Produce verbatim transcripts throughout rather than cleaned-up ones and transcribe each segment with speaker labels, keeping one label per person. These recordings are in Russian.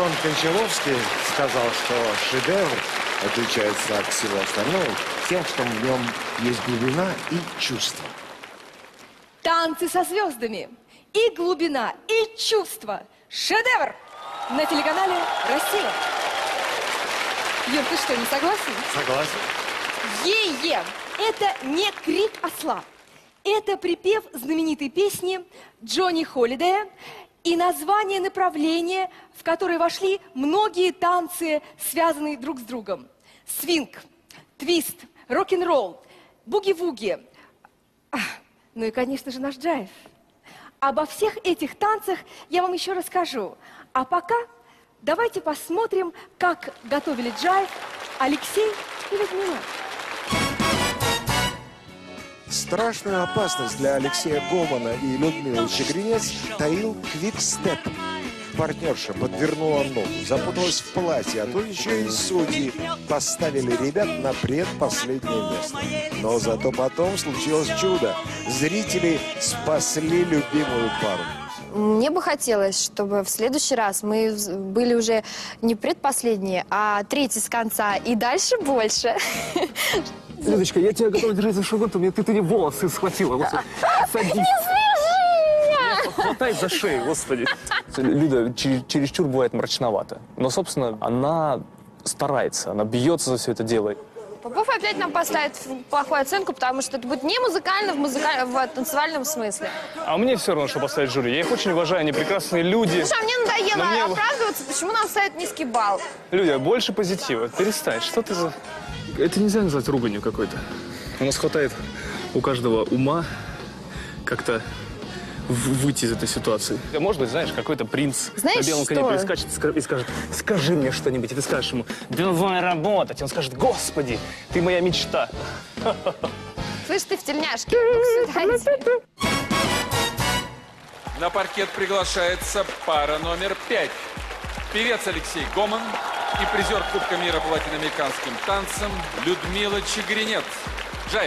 Speaker 1: Антон Кончаловский сказал, что шедевр отличается от всего остального тем, что в нем есть глубина и чувство.
Speaker 2: Танцы со звездами. И глубина, и чувство. Шедевр на телеканале «Россия». Юр, ты что, не согласен?
Speaker 1: Согласен.
Speaker 2: Е-е! Это не крик осла. Это припев знаменитой песни Джонни Холидея и название направления, в которое вошли многие танцы, связанные друг с другом. Свинг, твист, рок-н-ролл, буги-вуги. А, ну и, конечно же, наш джайв. Обо всех этих танцах я вам еще расскажу. А пока давайте посмотрим, как готовили джайв Алексей и Людмила.
Speaker 1: Страшную опасность для Алексея Гомана и Людмилы Чигринец таил квикстеп. Партнерша подвернула ногу, запуталась в платье, а то еще и судьи поставили ребят на предпоследнее место. Но зато потом случилось чудо. Зрители спасли любимую пару.
Speaker 3: Мне бы хотелось, чтобы в следующий раз мы были уже не предпоследние, а третьи с конца и дальше больше.
Speaker 4: Людочка, я тебя готова держать за шагот, мне ты, ты не волосы схватила. Вот, садись.
Speaker 3: Не свяжи меня!
Speaker 4: Хватай за шею, господи. Люда чер чересчур бывает мрачновато. Но, собственно, она старается, она бьется за все это дело.
Speaker 3: Попов опять нам поставит плохую оценку, потому что это будет не музыкально в, музыка... в танцевальном смысле.
Speaker 4: А мне все равно, что поставить жюри. Я их очень уважаю, они прекрасные люди.
Speaker 3: Слушай, а мне надоело
Speaker 4: мне...
Speaker 3: оправдываться, почему нам ставят низкий балл.
Speaker 4: Людя, больше позитива. Перестань, что ты за... Это нельзя назвать руганью какой-то. У нас хватает у каждого ума как-то выйти из этой ситуации. Может быть, знаешь, какой-то принц
Speaker 3: знаешь,
Speaker 4: на белом
Speaker 3: что?
Speaker 4: коне перескачет и скажет: скажи мне что-нибудь. И ты скажешь ему: давай работать. Он скажет: господи, ты моя мечта.
Speaker 3: Слышь, ты в тельняшке.
Speaker 5: На паркет приглашается пара номер пять. Певец Алексей Гоман и призер Кубка мира по латиноамериканским танцам Людмила Чигринец. Джайв.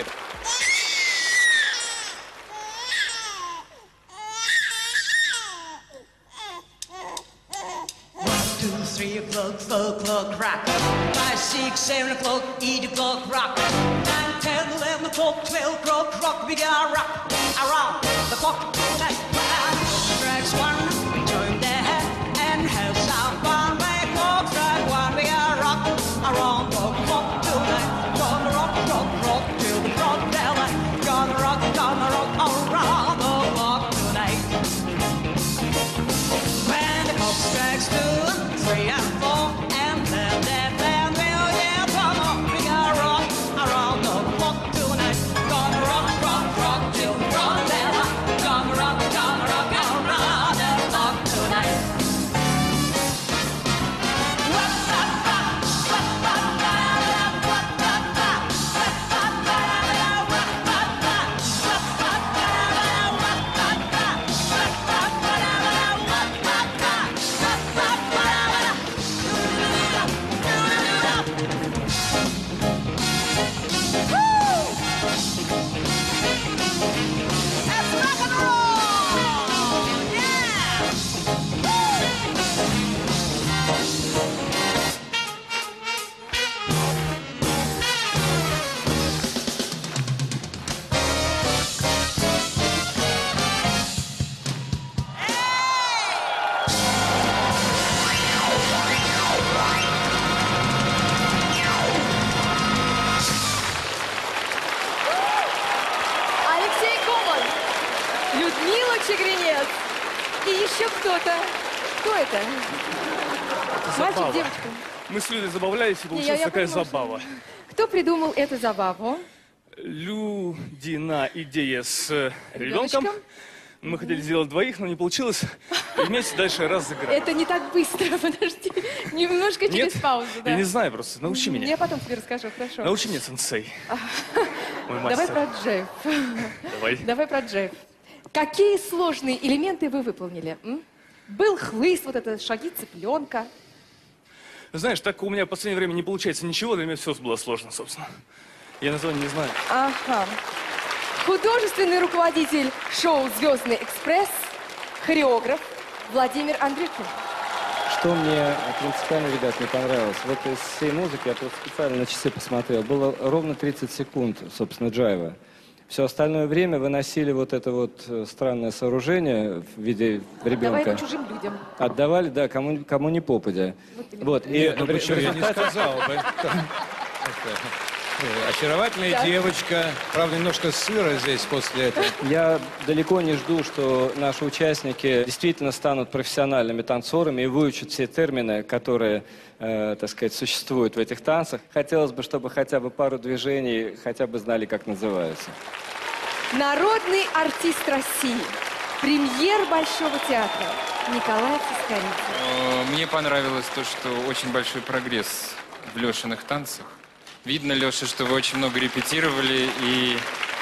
Speaker 6: Three o'clock, four o'clock, rock. Five, six, seven o'clock, eight o'clock, rock. Nine, ten, eleven o'clock, twelve o'clock, rock. We gotta rock around the clock tonight. Tracks one, we join there and have some fun. Make clock track one, we gotta rock around the clock tonight. Gonna rock, rock, rock till the clock daylight. Gonna rock, gonna rock around the clock tonight. When the clock strikes two, three and four, and then that band will yeah, come on. We gotta rock around the clock tonight. Gonna rock, rock, rock till the dawn daylight. Gonna rock, gonna rock around the clock tonight.
Speaker 2: Чигринец. И еще кто-то. Кто это? Мальчик,
Speaker 4: Забава.
Speaker 2: девочка.
Speaker 4: Мы с Людой забавлялись, и получилась
Speaker 2: я, я
Speaker 4: такая
Speaker 2: понимаю,
Speaker 4: забава.
Speaker 2: что... Кто придумал эту забаву?
Speaker 4: Людина идея с ребенком.
Speaker 2: Ребеночком?
Speaker 4: Мы хотели сделать двоих, но не получилось. И вместе дальше разыграли.
Speaker 2: Это не так быстро, подожди. Немножко через
Speaker 4: Нет?
Speaker 2: паузу. Да.
Speaker 4: Я не знаю просто. Научи меня.
Speaker 2: Я потом тебе расскажу, хорошо.
Speaker 4: Научи меня, сенсей. Мой мастер.
Speaker 2: Давай про джейв.
Speaker 4: Давай.
Speaker 2: Давай про джейв. Какие сложные элементы вы выполнили? М? Был хлыст, вот это шаги цыпленка.
Speaker 4: Знаешь, так у меня в последнее время не получается ничего, для меня все было сложно, собственно. Я название не знаю.
Speaker 2: Ага. Художественный руководитель шоу «Звездный экспресс», хореограф Владимир Андрюхин.
Speaker 7: Что мне принципиально, ребят, не понравилось? Вот из всей музыки, я просто специально на часы посмотрел, было ровно тридцать секунд, собственно, джайва. Все остальное время вы носили вот это вот странное сооружение в виде ребенка.
Speaker 2: Давай его чужим людям.
Speaker 7: Отдавали, да, кому, кому не попадя. Вот, и
Speaker 8: Ну
Speaker 7: в
Speaker 8: почему, я не
Speaker 7: результате-
Speaker 8: сказал бы. Очаровательная
Speaker 2: Да.
Speaker 8: девочка. Правда, немножко сыра здесь после этого.
Speaker 7: Я далеко не жду, что наши участники действительно станут профессиональными танцорами и выучат все термины, которые, э, так сказать, существуют в этих танцах. Хотелось бы, чтобы хотя бы пару движений хотя бы знали, как называются.
Speaker 2: Народный артист России. Премьер Большого театра. Николай Цискоридзе.
Speaker 9: Э, Мне понравилось то, что очень большой прогресс в Лешиных танцах. Видно, Леша, что вы очень много репетировали, и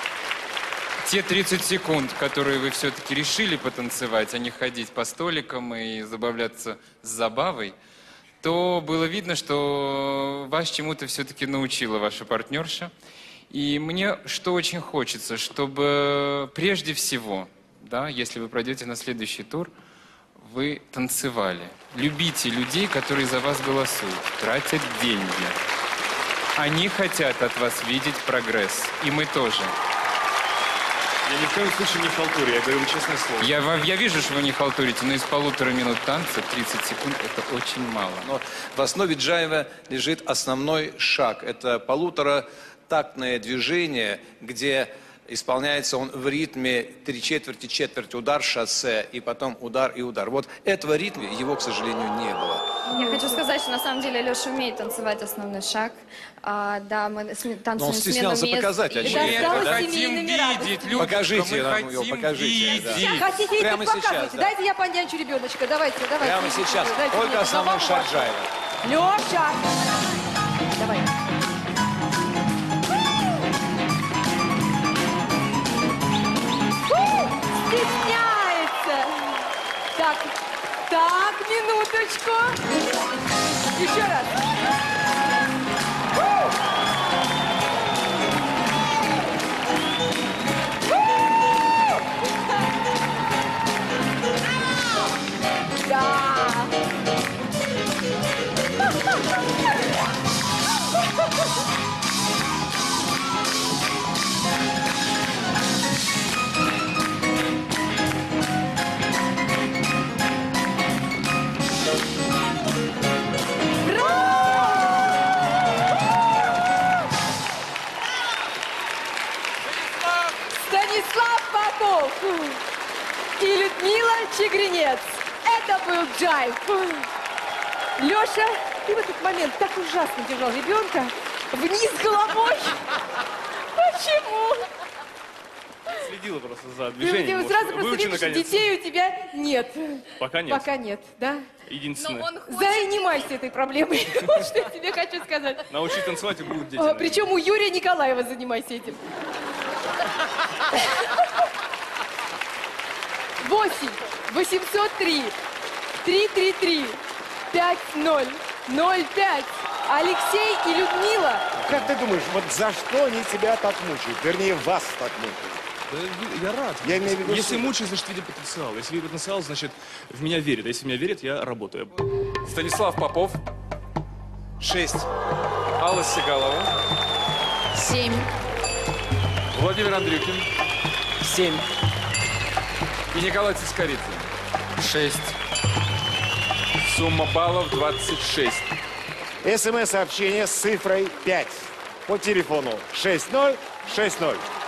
Speaker 9: те тридцать секунд, которые вы все-таки решили потанцевать, а не ходить по столикам и забавляться с забавой, то было видно, что вас чему-то все-таки научила ваша партнерша. И мне что очень хочется, чтобы прежде всего, да, если вы пройдете на следующий тур, вы танцевали. Любите людей, которые за вас голосуют, тратят деньги. Они хотят от вас видеть прогресс. И мы тоже.
Speaker 4: Я ни в коем случае не халтурю, я говорю честное слово.
Speaker 9: Я, вам- я вижу, что вы не халтурите, но из полутора минут танца тридцать секунд – это очень мало.
Speaker 8: Но в основе джайва лежит основной шаг. Это полуторатактное движение, где исполняется он в ритме три четверти, четверть, удар, шоссе, и потом удар и удар. Вот этого ритма его, к сожалению, не было.
Speaker 3: Я хочу сказать, что на самом деле Леша умеет танцевать основной шаг. А, да, мы сме- танцуем
Speaker 8: Но он
Speaker 3: смену
Speaker 8: стеснялся
Speaker 3: мест.
Speaker 8: показать,
Speaker 3: И-
Speaker 8: очевидно.
Speaker 9: Мы это
Speaker 2: осталось
Speaker 9: хотим
Speaker 2: семейными радостями.
Speaker 9: видеть, Людочка,
Speaker 8: Покажите
Speaker 9: мы
Speaker 8: нам
Speaker 9: хотим
Speaker 8: его, покажите, да.
Speaker 9: видеть.
Speaker 2: Хотите видеть,
Speaker 8: Прямо
Speaker 2: показывайте.
Speaker 8: сейчас, да.
Speaker 2: Дайте я понянчу ребеночка. Давайте, давайте.
Speaker 8: Прямо сейчас.
Speaker 2: Дайте
Speaker 8: Только
Speaker 2: мне.
Speaker 8: основной
Speaker 2: Маму
Speaker 8: шаг
Speaker 2: вашу.
Speaker 8: джайва.
Speaker 2: Леша! Давай. Фу, стесняется. Так, так, минуточку. Еще раз. Фу. Фу. Да. Станислав Попов и Людмила Чигринец. Это был джайв. Леша, ты в этот момент так ужасно держал ребенка вниз головой. Почему?
Speaker 4: Следила просто за
Speaker 2: Ты
Speaker 4: движением.
Speaker 2: вот сразу
Speaker 4: Может,
Speaker 2: просто
Speaker 4: выучу,
Speaker 2: видишь, что
Speaker 4: наконец.
Speaker 2: детей у тебя нет.
Speaker 4: Пока нет.
Speaker 2: Пока нет, да?
Speaker 4: Единственное.
Speaker 2: Занимайся этой проблемой. Вот что я тебе хочу сказать.
Speaker 4: Научить танцевать и будут дети.
Speaker 2: А,
Speaker 4: наверное.
Speaker 2: Причем у Юрия Николаева занимайся этим. Восемь восемьсот три три три три пять ноль ноль пять. Алексей и Людмила.
Speaker 1: Как ты думаешь, вот за что они тебя так мучают? Вернее, вас так мучают?
Speaker 4: Да я рад.
Speaker 1: Я имею в виду,
Speaker 4: Если
Speaker 1: что-
Speaker 4: мучают, значит, видят потенциал. Если видят потенциал, значит, в меня верят. А если в меня верят, я работаю.
Speaker 5: Станислав Попов,
Speaker 8: Шесть.
Speaker 5: Алла Сигалова,
Speaker 3: Семь.
Speaker 5: Владимир Андрюкин
Speaker 7: Семь.
Speaker 5: и Николай Цискоридзе.
Speaker 9: Шесть.
Speaker 5: Сумма баллов двадцать шесть.
Speaker 1: СМС-сообщение с цифрой пять по телефону шесть ноль шесть ноль.